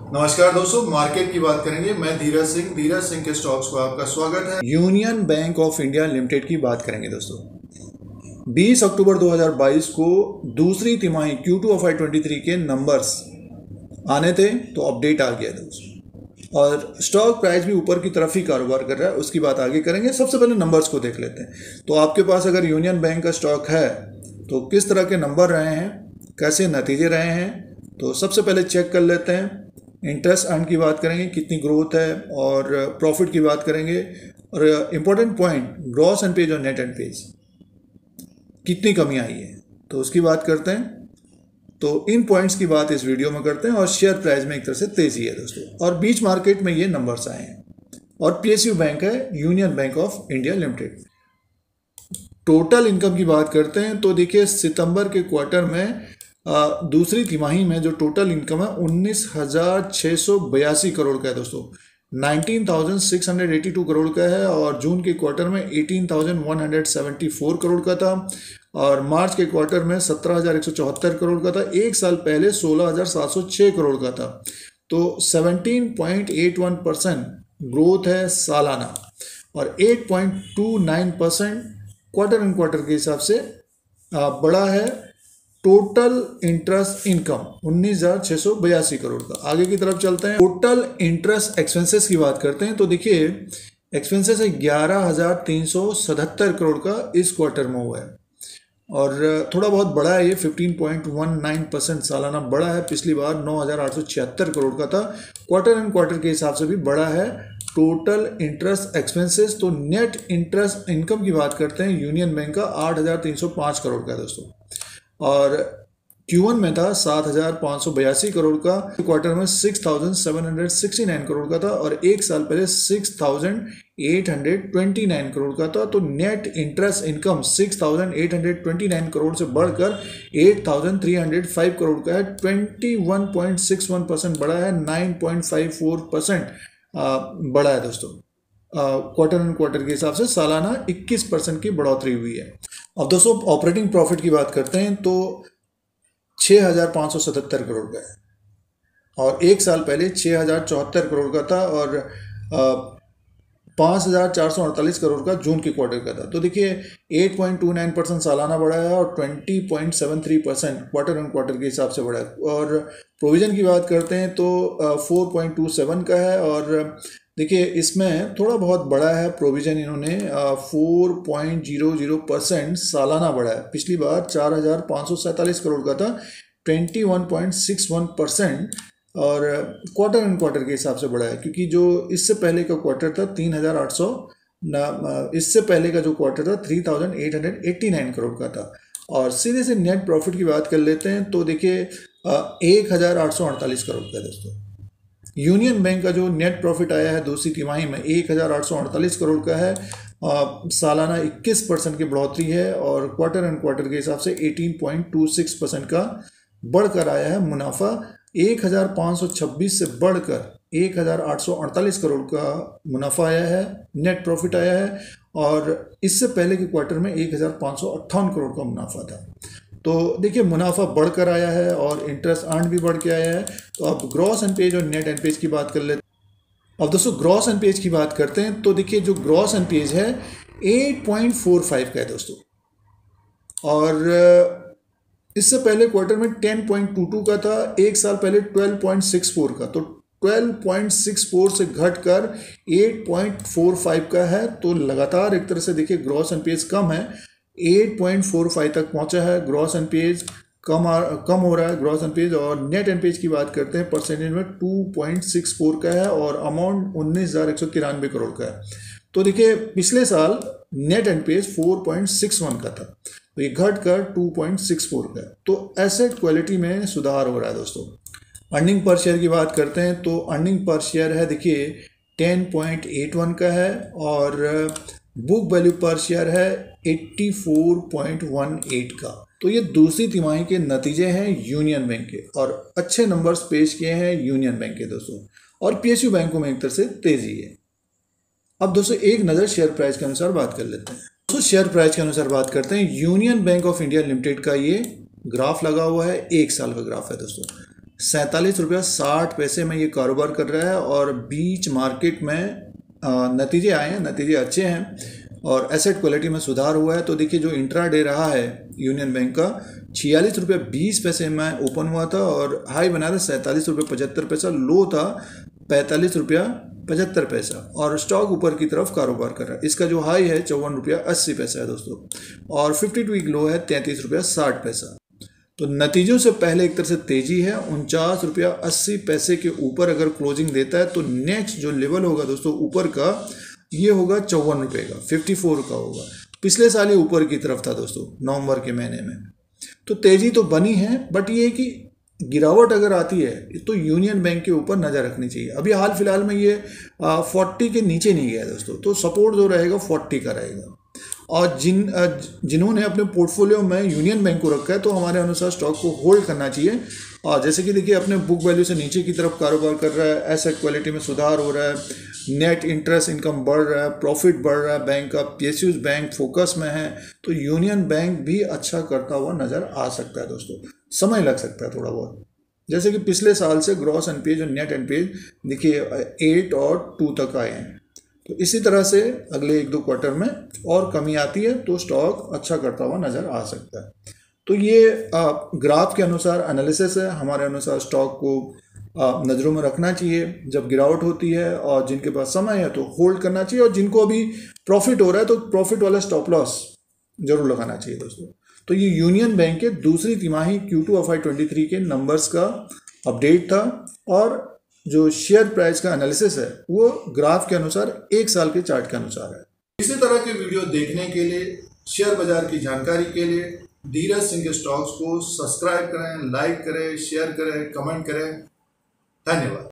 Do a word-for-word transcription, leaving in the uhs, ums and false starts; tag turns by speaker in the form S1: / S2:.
S1: नमस्कार दोस्तों, मार्केट की बात करेंगे। मैं धीरज सिंह धीरज सिंह के स्टॉक्स पर आपका स्वागत है। Union Bank of India limited की बात करेंगे दोस्तों। बीस अक्टूबर दो हज़ार बाईस को दूसरी तिमाही क्यू टू एफ आई ट्वेंटी थ्री के नंबर्स आने थे, तो अपडेट आ गया दोस्तों और स्टॉक प्राइस भी ऊपर की तरफ ही कारोबार कर रहा है। उसकी बात आगे करेंगे। सबसे पहले नंबर्स को देख लेते हैं। तो आपके पास अगर यूनियन बैंक का स्टॉक है तो किस तरह के नंबर रहे हैं, कैसे नतीजे रहे हैं, तो सबसे पहले चेक कर लेते हैं। इंटरेस्ट अर्न की बात करेंगे, कितनी ग्रोथ है, और प्रॉफिट की बात करेंगे, और इम्पोर्टेंट पॉइंट ग्रॉस एनपीएज और नेट एनपीएज कितनी कमी आई है, तो उसकी बात करते हैं। तो इन पॉइंट्स की बात इस वीडियो में करते हैं। और शेयर प्राइस में एक तरह से तेजी है दोस्तों, और बीच मार्केट में ये नंबर्स आए हैं। और पीएसयू बैंक है Union Bank of India limited. Total income की बात करते हैं तो देखिए, सितंबर के क्वार्टर में आ, दूसरी तिमाही में जो टोटल इनकम है उन्नीस हजार छः सौ बयासी करोड़ का है दोस्तों, nineteen thousand six hundred eighty two crore का है। और जून के क्वार्टर में eighteen thousand one hundred seventy four crore का था, और मार्च के क्वार्टर में सत्रह हजार एक सौ चौहत्तर करोड़ का था। एक साल पहले सोलह हजार सात सौ छः करोड़ का था। तो seventeen point eight one percent growth है सालाना, और eight point two nine percent quarter and quarter के हिसाब से बड़ा है टोटल इंटरेस्ट इनकम उन्नीस हजार छः सौ बयासी करोड़ का। आगे की तरफ चलते हैं। टोटल इंटरेस्ट एक्सपेंसेस की बात करते हैं तो देखिए, एक्सपेंसेस है ग्यारह हजार तीन सौ सतहत्तर करोड़ का इस क्वार्टर में हुआ है, और थोड़ा बहुत बड़ा है ये, fifteen point one nine percent सालाना बड़ा है। पिछली बार नौ हजार आठ सौ छिहत्तर करोड़ का था। क्वार्टर एंड क्वार्टर के हिसाब से भी बड़ा है टोटल इंटरेस्ट एक्सपेंसेस। तो नेट इंटरेस्ट इनकम की बात करते हैं, यूनियन बैंक का आठ हजार तीन सौ पाँच करोड़ का है दोस्तों, और क्यू वन में था सात हजार पाँच सौ बयासी करोड़ का। क्वार्टर में six thousand seven hundred sixty nine crore का था, और एक साल पहले six thousand eight hundred twenty nine crore का था। तो net interest income six thousand eight hundred twenty nine crore से बढ़कर eight thousand three hundred five crore का है। Twenty one point six one percent बढ़ा है, nine point five four percent बढ़ा है दोस्तों। क्वार्टर एंड क्वार्टर के हिसाब से सालाना इक्कीस परसेंट की बढ़ोतरी हुई है। अब दोस्तों ऑपरेटिंग प्रॉफिट की बात करते हैं तो छः हज़ार पाँच सौ सतहत्तर करोड़ का है, और एक साल पहले छः हज़ार चौहत्तर करोड़ का था, और पाँच हज़ार चार सौ अड़तालीस करोड़ का जून के क्वार्टर का था। तो देखिए, eight point two nine percent सालाना बढ़ा है, और twenty point seven three percent quarter and quarter के हिसाब से बढ़ा है। और प्रोविज़न की बात करते हैं तो फोर पॉइंट टू सेवन का है, और देखिए इसमें थोड़ा बहुत बड़ा है प्रोविज़न, इन्होंने four point zero zero percent सालाना बढ़ा है। पिछली बार चार हज़ार पाँच सौ सैंतालीस करोड़ का था, twenty one point six one percent, और क्वार्टर एंड क्वार्टर के हिसाब से बढ़ा है, क्योंकि जो इससे पहले का क्वार्टर था तीन हज़ार आठ सौ ना इससे पहले का जो क्वार्टर था three thousand eight hundred eighty nine crore का था। और सीधे से नेट प्रॉफिट की बात कर लेते हैं तो देखिए, एक हज़ार आठ सौ अड़तालीस करोड़ का दोस्तों। यूनियन बैंक का जो नेट प्रॉफिट आया है दूसरी तिमाही में एक हज़ार आठ सौ अड़तालीस करोड़ का है, सालाना इक्कीस परसेंट की बढ़ोतरी है, और क्वार्टर एंड क्वार्टर के हिसाब से eighteen point two six percent का बढ़कर आया है। मुनाफा एक हज़ार पाँच सौ छब्बीस से बढ़कर एक हज़ार आठ सौ अड़तालीस करोड़ का मुनाफा आया है, नेट प्रॉफिट आया है, और इससे पहले के क्वार्टर में एक हज़ार पाँच सौ अट्ठावन करोड़ का मुनाफा था। तो देखिए, मुनाफा बढ़कर आया है और इंटरेस्ट अर्न भी बढ़ के आया है। तो अब ग्रॉस एनपीएज और नेट एनपीएज की बात कर लेते हैं। अब दोस्तों ग्रॉस एनपीएज की बात करते हैं तो देखिए, जो ग्रॉस एनपीएज है एट पॉइंट फोर फाइव का है दोस्तों, और इससे पहले क्वार्टर में टेन पॉइंट टू टू का था, एक साल पहले ट्वेल्व पॉइंट सिक्स फोर का। तो ट्वेल्व पॉइंट सिक्स फोर से घटकर एट पॉइंट फोर फाइव का है। तो लगातार एक तरह से देखिए ग्रॉस एनपीएज कम है, एट पॉइंट फोर फाइव तक पहुंचा है। ग्रॉस एनपीएज कम आ, कम हो रहा है ग्रॉस एनपीएज। और नेट एनपीएज की बात करते हैं, परसेंटेज में टू पॉइंट सिक्स फोर का है, और अमाउंट उन्नीस हजार एक सौ तिरानवे करोड़ का है। तो देखिए, पिछले साल net NPAs four point six one का था, तो ये घटकर टू पॉइंट सिक्स फोर का है। तो एसेट क्वालिटी में सुधार हो रहा है दोस्तों। अर्निंग पर शेयर की बात करते हैं तो अर्निंग पर शेयर है देखिए टेन पॉइंट एट वन का है, और बुक वैल्यू पर शेयर है eighty four point one eight का। तो ये दूसरी तिमाही के नतीजे हैं यूनियन बैंक के, और अच्छे नंबर्स पेश किए हैं यूनियन बैंक के दोस्तों। और पीएसयू बैंकों में एक तरह से तेजी है। अब दोस्तों एक नज़र शेयर प्राइस के अनुसार बात कर लेते हैं। दोस्तों शेयर प्राइस के अनुसार बात करते हैं, Union Bank of India Limited का ये ग्राफ लगा हुआ है, एक साल का ग्राफ है दोस्तों। सैंतालीस रुपया साठ पैसे में ये कारोबार कर रहा है और बीच मार्केट में नतीजे आए हैं, नतीजे अच्छे हैं और एसेट क्वालिटी में सुधार हुआ है। तो देखिए जो इंट्रा डे रहा है यूनियन बैंक का छियालीस रुपये बीस पैसे में ओपन हुआ था और हाई बना था सैंतालीस रुपये पचहत्तर पैसा, लो था पैंतालीस रुपया पचहत्तर पैसा और स्टॉक ऊपर की तरफ कारोबार कर रहा है। इसका जो हाई है चौवन रुपया अस्सी पैसा है दोस्तों और फिफ्टी टू वीक लो है तैंतीस रुपया साठ पैसा। तो नतीजों से पहले एक तरह से तेजी है, उनचास रुपया अस्सी पैसे के ऊपर अगर क्लोजिंग देता है तो नेक्स्ट जो लेवल होगा दोस्तों ऊपर का ये होगा चौवन रुपये का, फिफ्टी फोर का होगा। पिछले साल ये ऊपर की तरफ था दोस्तों नवंबर के महीने में। तो तेजी तो बनी है बट ये कि गिरावट अगर आती है तो यूनियन बैंक के ऊपर नज़र रखनी चाहिए। अभी हाल फिलहाल में ये फोर्टी के नीचे नहीं गया दोस्तों, तो सपोर्ट जो रहेगा फोर्टी का रहेगा। और जिन जिन्होंने अपने पोर्टफोलियो में यूनियन बैंक को रखा है तो हमारे अनुसार स्टॉक को होल्ड करना चाहिए। और जैसे कि देखिए अपने बुक वैल्यू से नीचे की तरफ कारोबार कर रहा है, एसेट क्वालिटी में सुधार हो रहा है, नेट इंटरेस्ट इनकम बढ़ रहा है, प्रॉफिट बढ़ रहा है बैंक का, पीएसयूज बैंक फोकस में है, तो यूनियन बैंक भी अच्छा करता हुआ नज़र आ सकता है दोस्तों। समय लग सकता है थोड़ा बहुत, जैसे कि पिछले साल से ग्रॉस एनपीए और नेट एनपीए देखिए एट और टू तक आए हैं। तो इसी तरह से अगले एक दो क्वार्टर में और कमी आती है तो स्टॉक अच्छा करता हुआ नज़र आ सकता है। तो ये ग्राफ के अनुसार एनालिसिस है, हमारे अनुसार स्टॉक को नज़रों में रखना चाहिए जब गिरावट होती है और जिनके पास समय है तो होल्ड करना चाहिए और जिनको अभी प्रॉफिट हो रहा है तो प्रॉफिट वाला स्टॉप लॉस जरूर लगाना चाहिए दोस्तों। तो ये यूनियन बैंक के दूसरी तिमाही क्यू टू एफ आई ट्वेंटी थ्री के नंबर्स का अपडेट था और जो शेयर प्राइस का एनालिसिस है वो ग्राफ के अनुसार एक साल के चार्ट के अनुसार है। इसी तरह के वीडियो देखने के लिए, शेयर बाजार की जानकारी के लिए धीरज सिंह के स्टॉक्स को सब्सक्राइब करें, लाइक करें, शेयर करें, कमेंट करें। धन्यवाद।